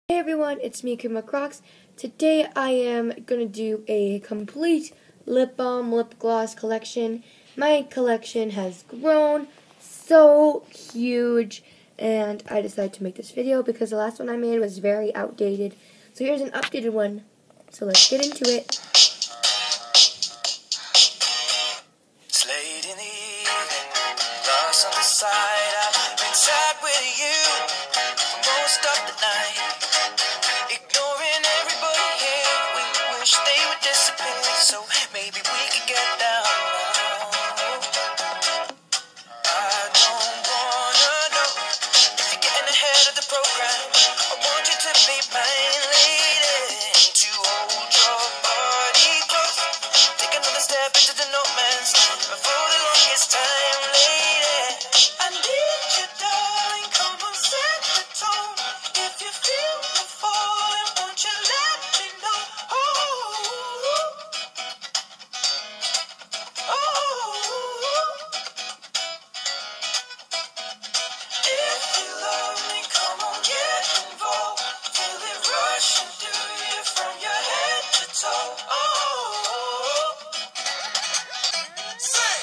Hey everyone, it's me, Kuma Crocs. Today I am going to do a complete lip balm, lip gloss collection. My collection has grown so huge, and I decided to make this video because the last one I made was very outdated. So here's an updated one. So let's get into it. It's late in the evening, lost on the side. I've been sad with you for most of the night. Ignoring everybody here, we wish they would disappear, so maybe we could get down. I don't wanna know if you're getting ahead of the program. I want you to be mine, lady, to hold your body close. Take another step into the no man's land for the longest time, lady. I need you, darling, come on, set the tone. If you feel the falling, won't you let me know? If you love me, come on, get involved. Feel it rushing through you from your head to toe. Sing!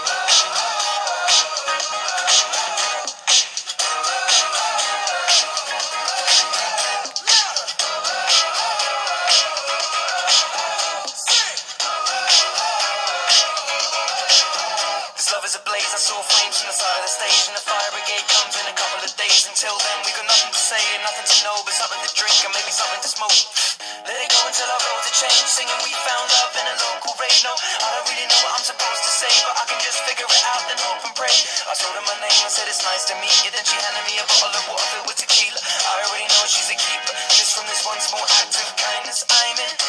This love is a blaze, I saw flames from the side of the stage, and the fire brigade comes in a couple of days. Until then, we got nothing to say and nothing to know, but something to drink and maybe something to smoke. Let it go until our roads are changed, singing we found love in a local rave. No, I don't really know what I'm supposed to say, but I can just figure it out and hope and pray. I told her my name, I said it's nice to meet you, then she handed me a bottle of water filled with tequila. I already know she's a keeper, just from this one small act of kindness I'm in.